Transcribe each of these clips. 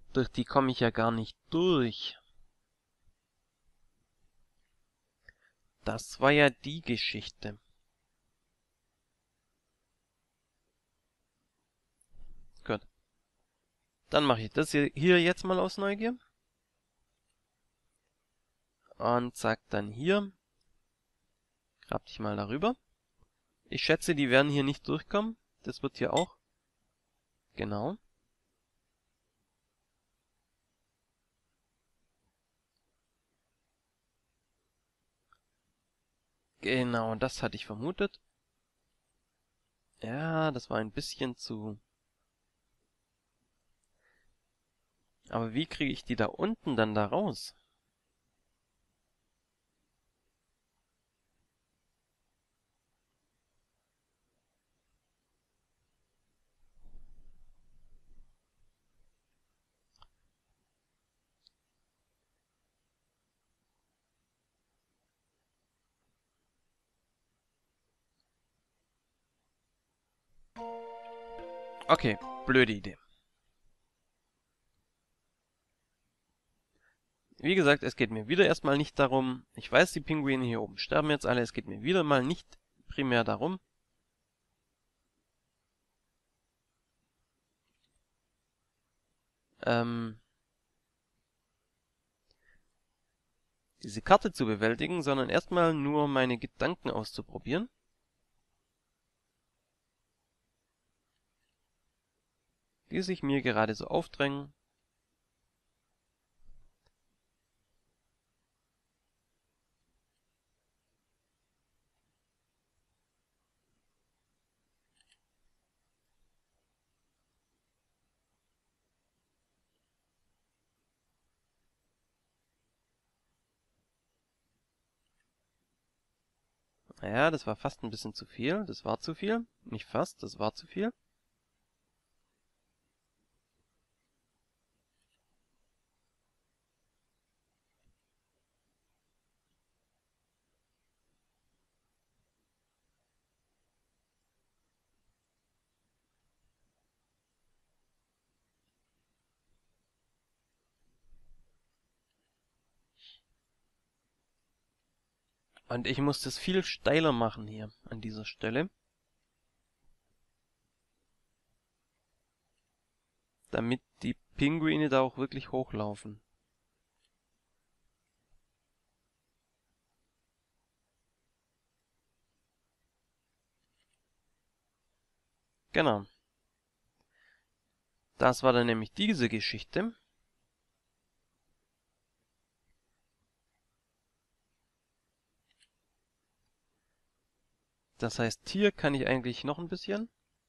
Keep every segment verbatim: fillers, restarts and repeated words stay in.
Durch die komme ich ja gar nicht durch. Das war ja die Geschichte. Gut. Dann mache ich das hier, hier jetzt mal aus Neugier. Und zack, dann hier. Grab dich mal darüber. Ich schätze, die werden hier nicht durchkommen. Das wird hier auch. Genau. Genau, das hatte ich vermutet. Ja, das war ein bisschen zu... Aber wie kriege ich die da unten dann da raus? Okay, blöde Idee. Wie gesagt, es geht mir wieder erstmal nicht darum, ich weiß, die Pinguine hier oben sterben jetzt alle, es geht mir wieder mal nicht primär darum, ähm, diese Karte zu bewältigen, sondern erstmal nur meine Gedanken auszuprobieren. Die sich mir gerade so aufdrängen. Naja, das war fast ein bisschen zu viel. Das war zu viel. Nicht fast, das war zu viel. Und ich muss das viel steiler machen hier an dieser Stelle. Damit die Pinguine da auch wirklich hochlaufen. Genau. Das war dann nämlich diese Geschichte. Das heißt, hier kann ich eigentlich noch ein bisschen.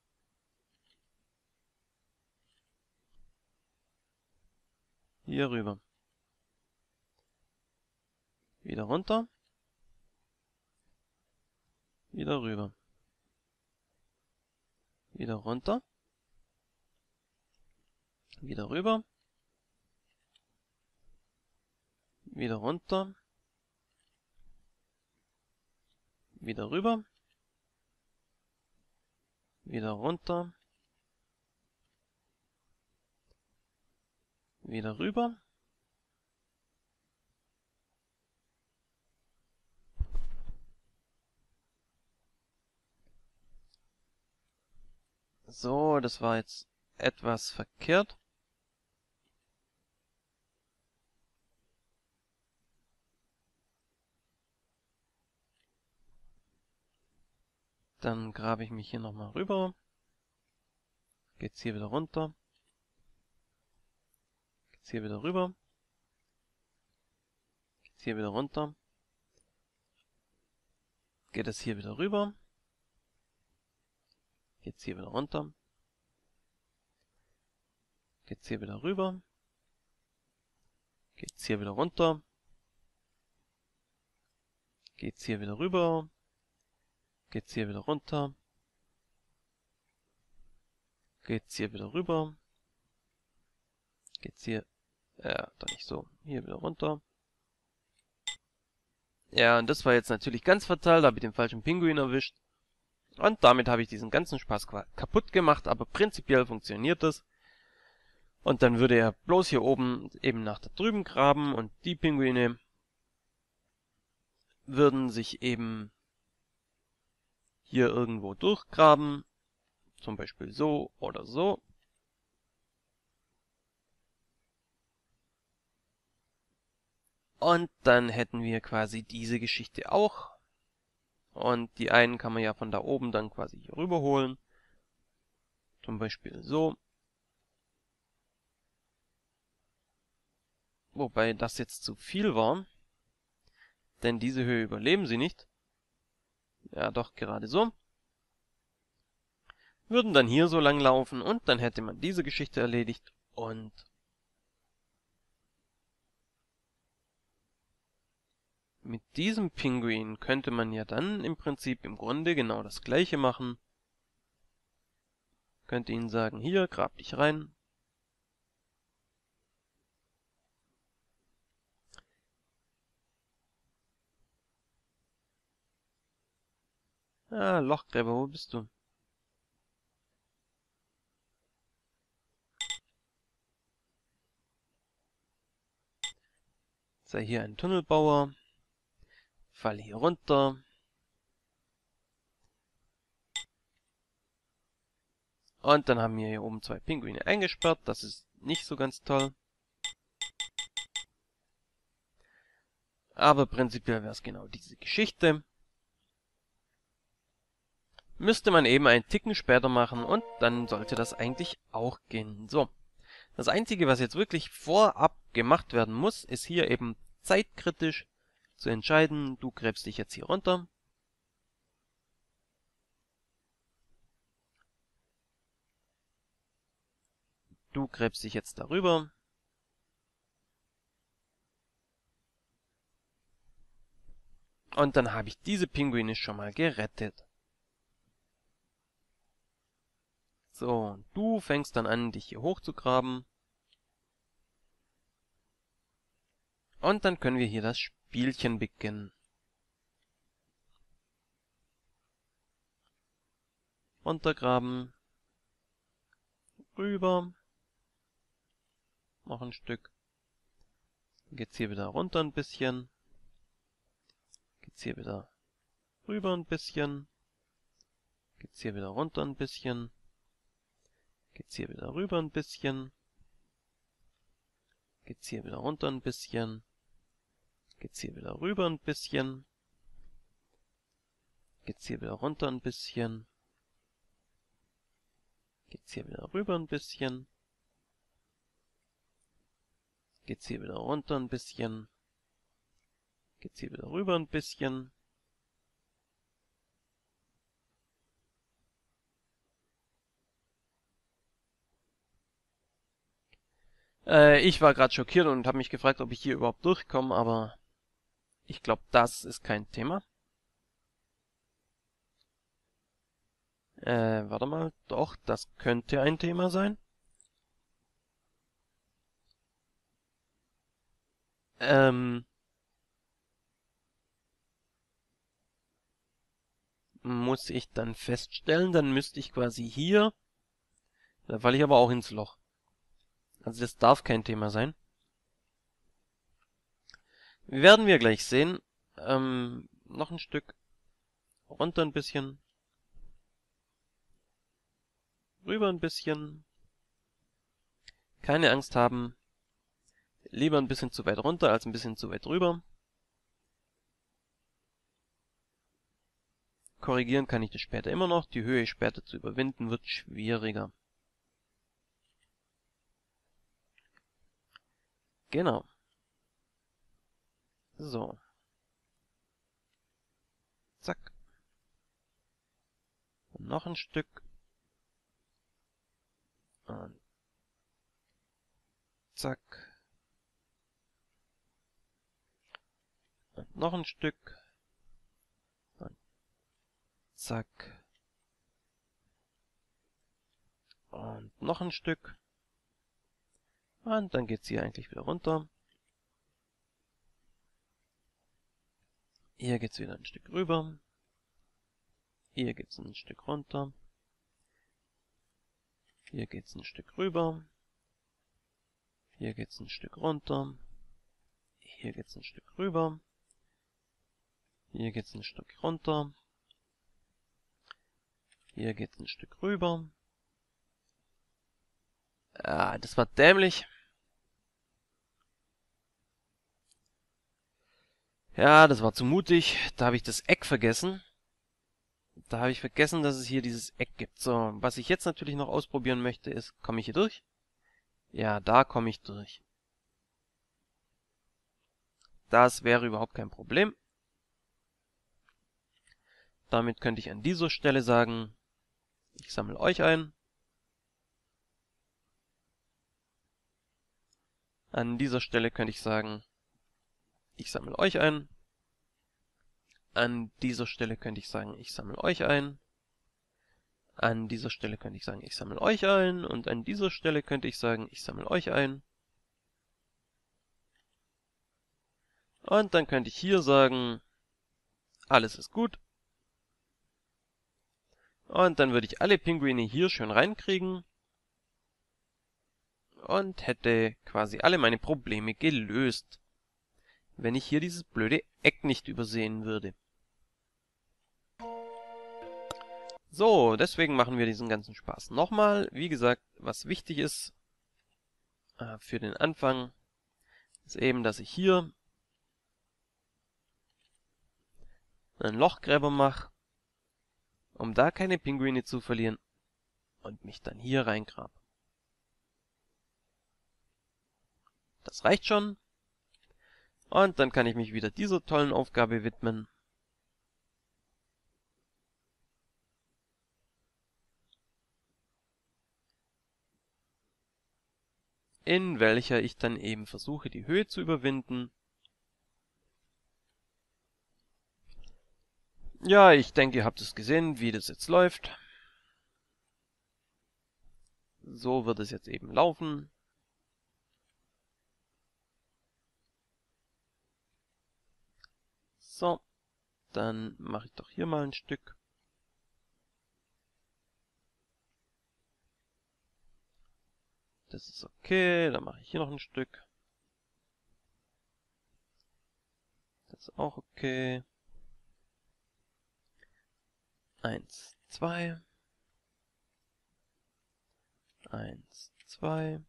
Hier rüber. Wieder runter. Wieder rüber. Wieder runter. Wieder rüber. Wieder runter. Wieder rüber. Wieder runter. Wieder rüber. So, das war jetzt etwas verkehrt. Dann grabe ich mich hier nochmal rüber. Geht's hier wieder runter. Geht's hier wieder rüber. Geht's hier wieder runter. Geht es hier wieder rüber. Geht's hier wieder runter. Geht's hier wieder rüber. Geht's hier wieder runter. Geht's hier wieder rüber. Geht's hier wieder runter. Geht's hier wieder rüber. Geht's hier... Ja, doch nicht so. Hier wieder runter. Ja, und das war jetzt natürlich ganz fatal. Da habe ich den falschen Pinguin erwischt. Und damit habe ich diesen ganzen Spaß kaputt gemacht. Aber prinzipiell funktioniert das. Und dann würde er bloß hier oben eben nach da drüben graben und die Pinguine würden sich eben hier irgendwo durchgraben, zum Beispiel so oder so. Und dann hätten wir quasi diese Geschichte auch. Und die einen kann man ja von da oben dann quasi hier rüberholen. Zum Beispiel so. Wobei das jetzt zu viel war. Denn diese Höhe überleben sie nicht. Ja, doch, gerade so. Würden dann hier so lang laufen und dann hätte man diese Geschichte erledigt. Und mit diesem Pinguin könnte man ja dann im Prinzip im Grunde genau das gleiche machen. Könnte ihnen sagen, hier, grab dich rein. Ah, Lochgräber, wo bist du? Sei hier ein Tunnelbauer. Fall hier runter. Und dann haben wir hier oben zwei Pinguine eingesperrt. Das ist nicht so ganz toll. Aber prinzipiell wäre es genau diese Geschichte. Müsste man eben einen Ticken später machen und dann sollte das eigentlich auch gehen. So, das Einzige, was jetzt wirklich vorab gemacht werden muss, ist hier eben zeitkritisch zu entscheiden, du gräbst dich jetzt hier runter. Du gräbst dich jetzt darüber. Und dann habe ich diese Pinguine schon mal gerettet. So, du fängst dann an, dich hier hochzugraben. Und dann können wir hier das Spielchen beginnen. Runtergraben. Rüber. Noch ein Stück. Dann geht's hier wieder runter ein bisschen. Geht's hier wieder rüber ein bisschen. Geht's hier wieder runter ein bisschen. Geht's hier wieder rüber ein bisschen. Geht's hier wieder runter ein bisschen. Geht's hier wieder rüber ein bisschen. Geht's hier wieder runter ein bisschen. Geht's hier wieder rüber ein bisschen. Geht's hier wieder runter ein bisschen. Geht's hier wieder rüber ein bisschen. Äh, ich war gerade schockiert und habe mich gefragt, ob ich hier überhaupt durchkomme, aber ich glaube, das ist kein Thema. Äh, warte mal. Doch, das könnte ein Thema sein. Ähm, muss ich dann feststellen, dann müsste ich quasi hier, da falle ich aber auch ins Loch. Also das darf kein Thema sein. Werden wir gleich sehen. Ähm, noch ein Stück runter ein bisschen. Rüber ein bisschen. Keine Angst haben. Lieber ein bisschen zu weit runter als ein bisschen zu weit rüber. Korrigieren kann ich das später immer noch. Die Höhe später zu überwinden wird schwieriger. Genau. So. Zack. Und noch ein Stück. Und zack. Und noch ein Stück. Und zack. Und noch ein Stück. Und dann geht's hier eigentlich wieder runter. Hier geht's wieder ein Stück rüber. Hier geht's ein Stück runter. Hier geht's ein Stück rüber. Hier geht's ein Stück runter. Hier geht's ein Stück rüber. Hier geht's ein Stück runter. Hier geht's ein Stück rüber. Ah, das war dämlich. Ja, das war zu mutig. Da habe ich das Eck vergessen. Da habe ich vergessen, dass es hier dieses Eck gibt. So, was ich jetzt natürlich noch ausprobieren möchte, ist, komme ich hier durch? Ja, da komme ich durch. Das wäre überhaupt kein Problem. Damit könnte ich an dieser Stelle sagen, ich sammle euch ein. An dieser Stelle könnte ich sagen, ich sammle euch ein. An dieser Stelle könnte ich sagen, ich sammle euch ein. An dieser Stelle könnte ich sagen, ich sammle euch ein. Und an dieser Stelle könnte ich sagen, ich sammle euch ein. Und dann könnte ich hier sagen, alles ist gut. Und dann würde ich alle Pinguine hier schön reinkriegen. Und hätte quasi alle meine Probleme gelöst, wenn ich hier dieses blöde Eck nicht übersehen würde. So, deswegen machen wir diesen ganzen Spaß nochmal. Wie gesagt, was wichtig ist äh, für den Anfang, ist eben, dass ich hier einen Lochgräber mache, um da keine Pinguine zu verlieren und mich dann hier reingrab. Das reicht schon. Und dann kann ich mich wieder dieser tollen Aufgabe widmen. In welcher ich dann eben versuche, die Höhe zu überwinden. Ja, ich denke, ihr habt es gesehen, wie das jetzt läuft. So wird es jetzt eben laufen. So, dann mache ich doch hier mal ein Stück. Das ist okay, dann mache ich hier noch ein Stück. Das ist auch okay. Eins, zwei. Eins, zwei.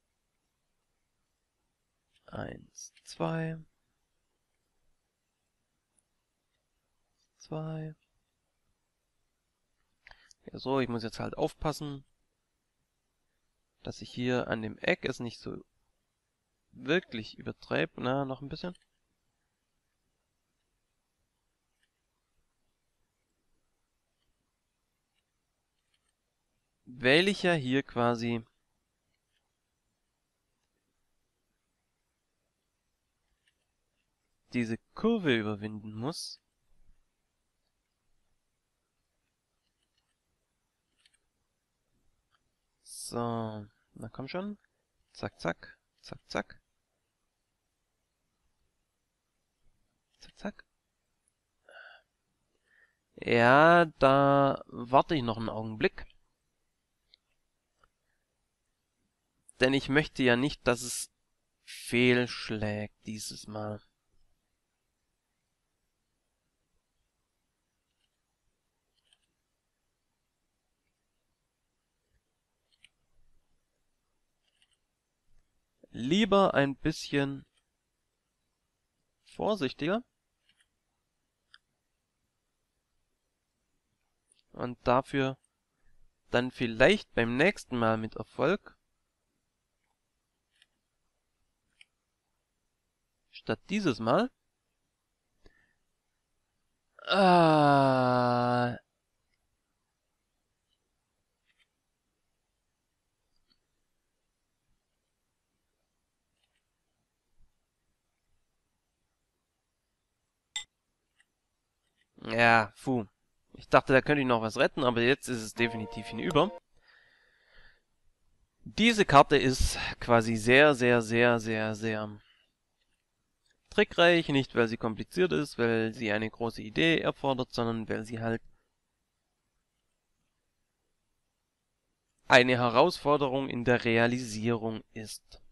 Eins, zwei. Zwei. Ja, so, ich muss jetzt halt aufpassen, dass ich hier an dem Eck es nicht so wirklich übertreibe. Na, noch ein bisschen. Weil ich ja hier quasi diese Kurve überwinden muss. So, na komm schon. Zack, zack, zack, zack. Zack, zack. Ja, da warte ich noch einen Augenblick. Denn ich möchte ja nicht, dass es fehlschlägt dieses Mal. Lieber ein bisschen vorsichtiger. Und dafür dann vielleicht beim nächsten Mal mit Erfolg. Statt dieses Mal. Ah. Ja, puh. Ich dachte, da könnte ich noch was retten, aber jetzt ist es definitiv hinüber. Diese Karte ist quasi sehr, sehr, sehr, sehr, sehr trickreich. Nicht, weil sie kompliziert ist, weil sie eine große Idee erfordert, sondern weil sie halt eine Herausforderung in der Realisierung ist.